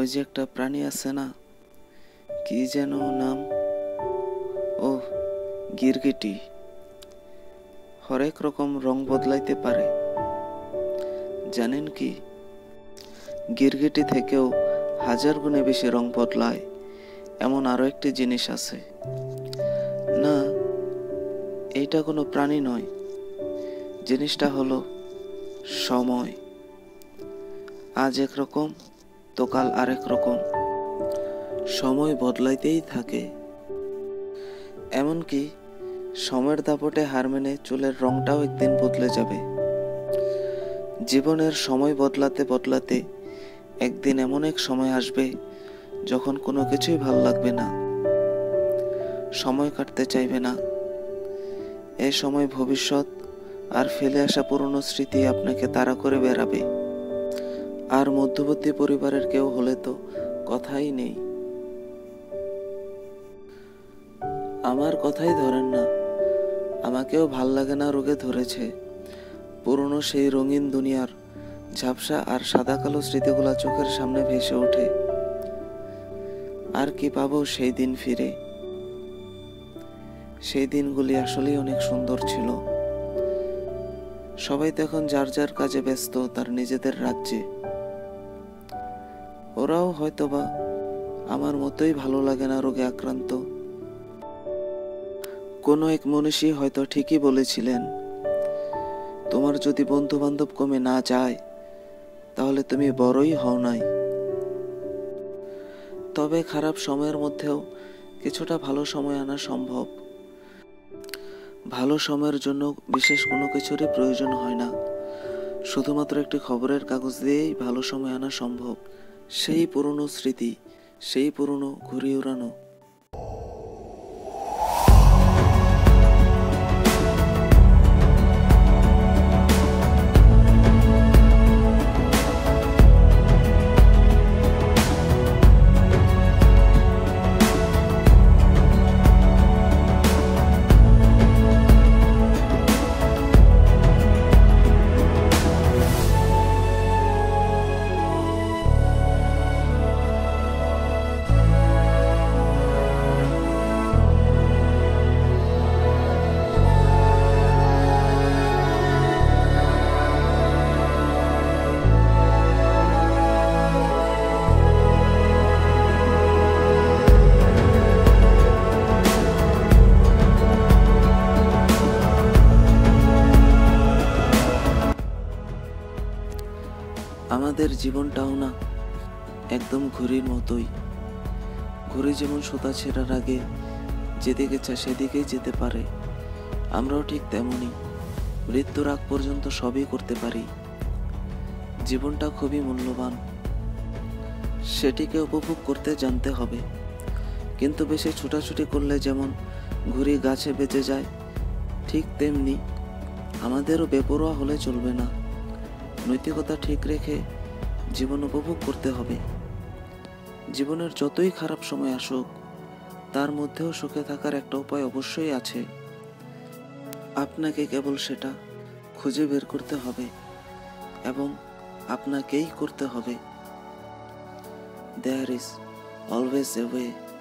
ওই যে একটা প্রাণী আছে না, কি যেন নাম, ও গিরগিটি। হরেক রকম রং বদলাইতে পারে। জানেন কি, গিরগিটি থেকেও 1000 গুণে বেশি রং বদলায় এমন আরো একটি জিনিস আছে। না, এইটা কোনো প্রাণী নয়, জিনিসটা হলো সময়। আজ একরকম তো কাল আরেক রকম, সময় বদলাইতেই থাকে। এমনকি সময়ের দাপটে হার মেনে চুলের রংটাও একদিন বদলে যাবে। জীবনের সময় বদলাতে বদলাতে একদিন এমন এক সময় আসবে যখন কোনো কিছুই ভাল লাগবে না, সময় কাটতে চাইবে না। এ সময় ভবিষ্যৎ আর ফেলে আসা পুরনো স্মৃতি আপনাকে তাড়া করে বেড়াবে। আর মধ্যবর্তী পরিবারের কেউ হলে তো কথাই নেই। আমার কথাই ধরেন না, আমাকেও ভাল লাগে না রোগে ধরেছে। পুরনো সেই রঙিন দুনিয়ার ঝাপসা আর সাদা কালো স্মৃতিগুলা চোখের সামনে ভেসে ওঠে। আর কি পাবো সেই দিন ফিরে? সেই দিনগুলি আসলেই অনেক সুন্দর ছিল। সবাই তো এখন যার যার কাজে ব্যস্ত, তার নিজেদের রাজ্যে। ওরাও হয়তোবা আমার মতোই ভালো লাগে না রোগে আক্রান্ত। কোনো এক মনীষী হয়তো ঠিকই বলেছিলেন, তোমার যদি বন্ধু বান্ধব কমে না যায় তাহলে তুমি বড়ই হও নাই। তবে খারাপ সময়ের মধ্যেও কিছুটা ভালো সময় আনা সম্ভব। ভালো সময়ের জন্য বিশেষ কোনো কিছুরই প্রয়োজন হয় না, শুধুমাত্র একটি খবরের কাগজ দিয়েই ভালো সময় আনা সম্ভব। সেই পুরনো স্মৃতি, সেই পুরনো ঘুরে উড়ানো। আমাদের জীবনটাও না একদম ঘুড়ির মতোই। ঘুড়ি যেমন সুতা ছেঁড়ার আগে যেদিকে চা সেদিকেই যেতে পারে, আমরাও ঠিক তেমনই মৃত্যুর আগ পর্যন্ত সবই করতে পারি। জীবনটা খুবই মূল্যবান, সেটিকে উপভোগ করতে জানতে হবে। কিন্তু বেশি ছোটাছুটি করলে যেমন ঘুড়ি গাছে বেঁচে যায়, ঠিক তেমনি আমাদেরও বেপরোয়া হলে চলবে না। নৈতিকতা ঠিক রেখে জীবন উপভোগ করতে হবে। জীবনের যতই খারাপ সময় আসুক, তার মধ্যেও সুখে থাকার একটা উপায় অবশ্যই আছে। আপনাকে কেবল সেটা খুঁজে বের করতে হবে এবং আপনাকেই করতে হবে। There is always a way.